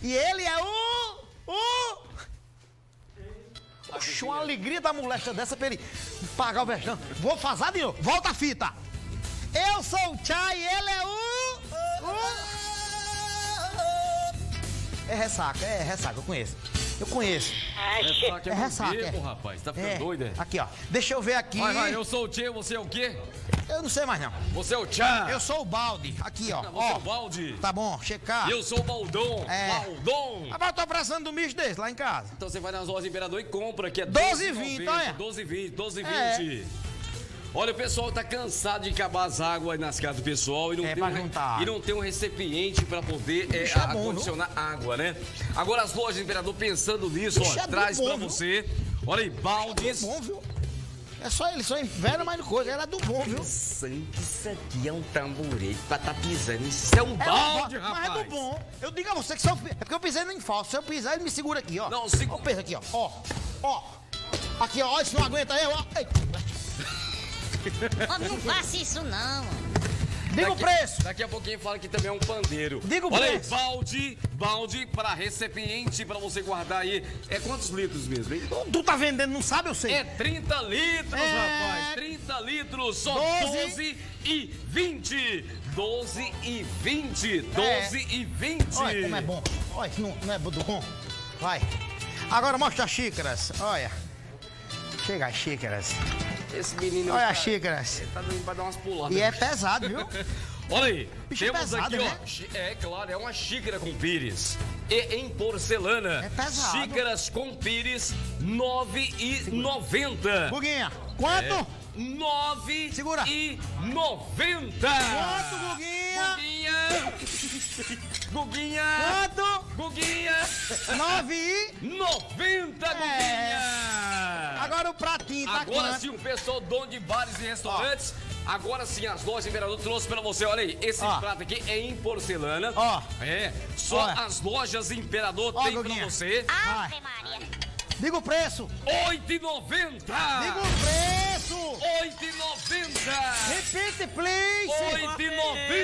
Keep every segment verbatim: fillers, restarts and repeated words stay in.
E ele é o... o... Oxe, uma alegria da moléstia dessa pra ele pagar o vexame. Vou fazer de novo. Volta a fita. Eu sou o Tchá e ele é o... o... É ressaca, é ressaca, eu conheço. Eu conheço. Ressaca é, É ressaca, bebo, é. rapaz. Tá ficando É. doido, é? Aqui, ó. Deixa eu ver aqui. Vai, vai, eu sou o Tchê, você é o quê? Eu não sei mais, não. Você é o Tchá. Eu sou o Balde. Aqui, ó. Você ó. é o Balde. Tá bom, checar. Eu sou o Baldon. É. Baldon. Mas eu tô precisando de um bicho desse lá em casa. Então você vai nas lojas Imperador e compra, que é doze e vinte, olha. doze e vinte, doze e É. vinte. Olha, o pessoal tá cansado de acabar as águas nas casas do pessoal e não, É, tem, pra um, juntar. e não tem um recipiente para poder é, Bicho é bom, acondicionar água, né? Agora as lojas Imperador pensando nisso, Bicho ó, é traz bom, para viu? você. Olha aí, baldes. Bom, viu? É só ele, só inverno, mas não coisa. Era do bom, viu? Sangue, isso aqui é um tamborete pra tá pisando. Isso é um balde, é, rapaz. Mas é do bom. Eu digo a você que se eu, é porque eu pisei em falso. Se eu pisar, ele me segura aqui, ó. Não, segura. Ó, peso aqui, ó. Ó. Ó. Aqui, ó. Isso não aguenta eu, ó. Ei. Ó, não faça isso, não. Diga o preço. Daqui a pouquinho fala que também é um pandeiro. Diga o Olha preço. aí, balde, balde para recipiente para você guardar aí. É quantos litros mesmo, hein? Tu, tu tá vendendo, não sabe, eu sei. É trinta litros, É. rapaz. trinta litros, só doze. doze e vinte. doze e vinte. doze e vinte. Olha como é bom. Olha, isso não, não é do bom. Vai. Agora mostra as xícaras. Olha. Chega as xícaras. Esse menino... Olha cara, as xícaras. Tá dando pra dar umas puladas. E é pesado, viu? Olha aí, Bicho temos pesado, aqui, né? ó, xí- é claro, é uma xícara com pires. E em porcelana. É pesado. Xícaras com pires, nove e noventa. Guguinha, quanto? nove Segura. e noventa. Quanto, Guguinha? Guguinha. Guguinha. Quanto? Guguinha. Nove e... noventa, Guguinha. Agora o pratinho tá Agora quanto? sim, o pessoal dono de bares e restaurantes. Agora sim, as lojas Imperador trouxe pra você. Olha aí, esse Ó. prato aqui é em porcelana. Ó. É, só Olha. as lojas Imperador Ó, tem Guguinha. pra você. Ave Maria. Diga o preço. oito e noventa. Diga o preço. oito e noventa. Repeat, please. oito e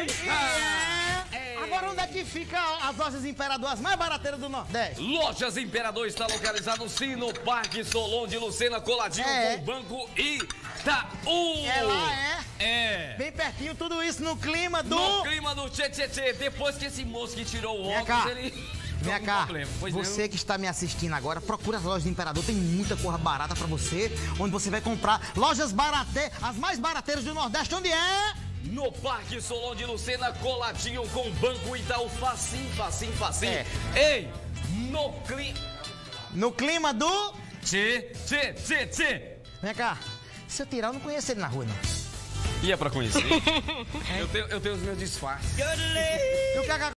noventa. É. Agora onde é que fica as lojas Imperador, as mais barateiras do Nordeste? Lojas Imperador está localizado sim no Parque Solon de Lucena, coladinho É. com o Banco Itaú. É lá, é? É. Bem pertinho, tudo isso no clima do... No clima do tchê tchê tchê, depois que esse moço que tirou o Vem óculos, cá. ele... Vem Algum cá, problema, pois você não? que está me assistindo agora, procura as lojas do Imperador, tem muita coisa barata pra você, onde você vai comprar lojas baratas, as mais barateiras do Nordeste, onde é? No Parque Solon de Lucena, coladinho com o Banco Itaú, facinho, facinho, facinho. É. Ei, no clima... No clima do... Tchê, tchê, tchê, tchê. Vem cá, se eu tirar, eu não conheço ele na rua, não. E é pra conhecer? eu, tenho, eu tenho os meus disfarces. E o que é que